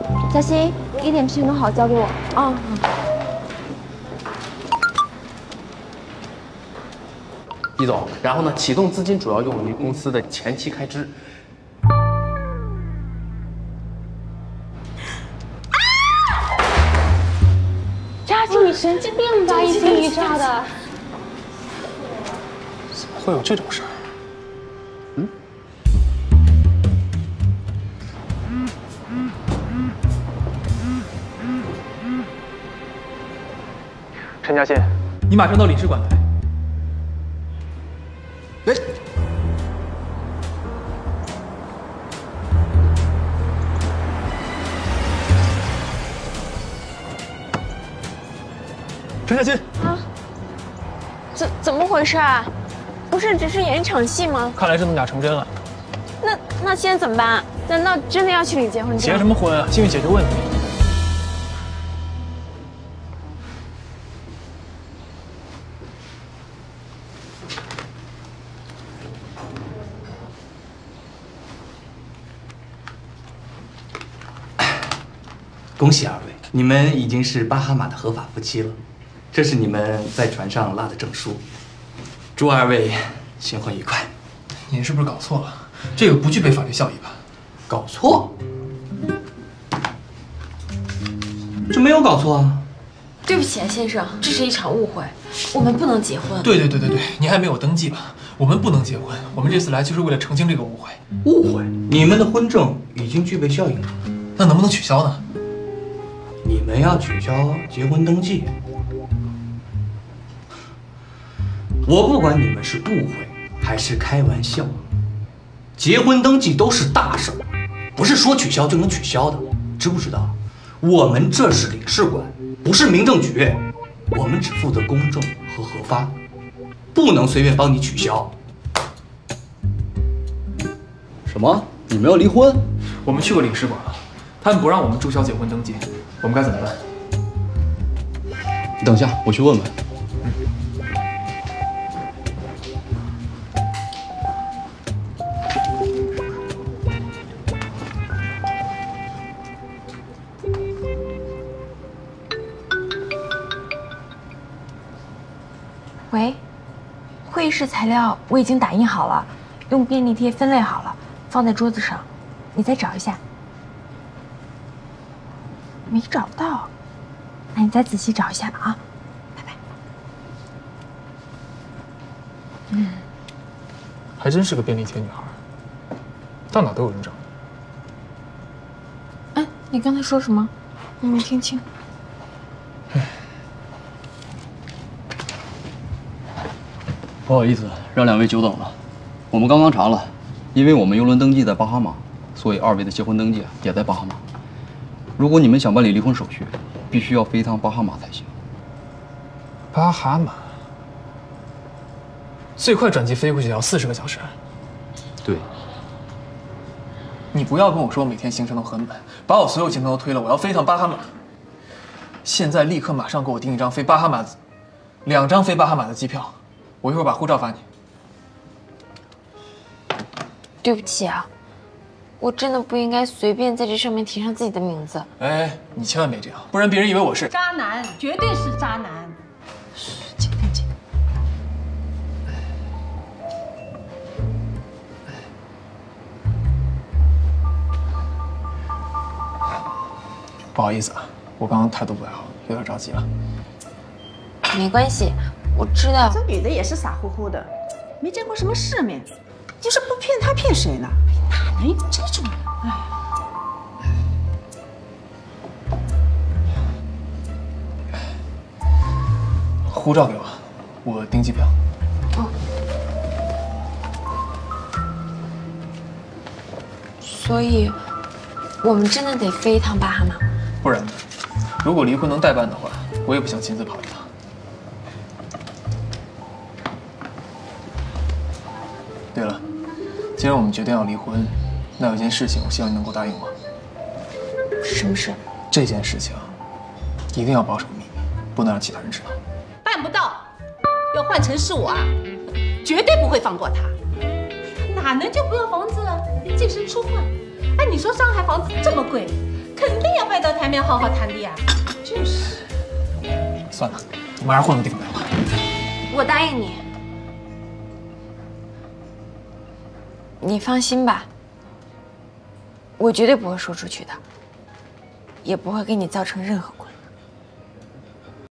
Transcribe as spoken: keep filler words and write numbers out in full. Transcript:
小新，一点评弄好交给我。 啊。 李总，然后呢，启动资金主要用于公司的前期开支。 你神经病吧，一惊一乍的。 怎么会有这种事儿？ 嗯。 陈嘉欣，你马上到领事馆来。哎。 陈嘉欣啊，怎怎么回事啊？不是只是演一场戏吗？ 看来是弄假成真了。 那那现在怎么办？难道真的要去领结婚证？ 结什么婚啊？先去解决问题。 恭喜二位，你们已经是巴哈马的合法夫妻了。这是你们在船上拉的证书，祝二位新婚愉快。 您是不是搞错了？这个不具备法律效益吧？ 搞错？这没有搞错啊。 对不起啊，先生，这是一场误会，我们不能结婚。 对对对对对，您还没有登记吧？我们不能结婚，我们这次来就是为了澄清这个误会。 误会？你们的婚证已经具备效应了， 那能不能取消呢？ 你们要取消结婚登记？ 我不管你们是误会还是开玩笑，结婚登记都是大事儿，不是说取消就能取消的，知不知道？我们这是领事馆，不是民政局，我们只负责公证和核发，不能随便帮你取消。 什么？你们要离婚？ 我们去过领事馆了，他们不让我们注销结婚登记，我们该怎么办？ 你等一下，我去问问。 喂，会议室材料我已经打印好了，用便利贴分类好了，放在桌子上，你再找一下。没找到，那你再仔细找一下吧啊，拜拜。 嗯，还真是个便利贴女孩，到哪都有人找。 哎，你刚才说什么？我没听清。 不好意思，让两位久等了。我们刚刚查了，因为我们邮轮登记在巴哈马，所以二位的结婚登记也在巴哈马。如果你们想办理离婚手续，必须要飞一趟巴哈马才行。 巴哈马，最快转机飞过去要四十个小时。 对。 你不要跟我说我每天行程都很满，把我所有行程都推了，我要飞一趟巴哈马。现在立刻马上给我订一张飞巴哈马，两张飞巴哈马的机票。 我一会儿把护照发你。 对不起啊，我真的不应该随便在这上面提上自己的名字。 哎，你千万别这样，不然别人以为我是渣男，绝对是渣男。 请赶紧。 不好意思啊，我刚刚态度不太好，有点着急了。 没关系。 我知道， 这女的也是傻乎乎的，没见过什么世面，就是不骗她骗谁呢？哪能有这种人？ 哎，护照给我，我订机票。 哦。所以，我们真的得飞一趟巴哈马？ 不然呢？如果离婚能代办的话，我也不想亲自跑一趟。 对了，既然我们决定要离婚，那有一件事情，我希望你能够答应我。 什么事？ 这件事情一定要保守秘密，不能让其他人知道。 办不到，要换成是我啊，绝对不会放过他。哪能就不要房子了，净身出户？哎，你说上海房子这么贵，肯定要会到台面好好谈的呀？真是。 算了，我们还是换个地方聊吧。 我答应你，你放心吧，我绝对不会说出去的，也不会给你造成任何困扰。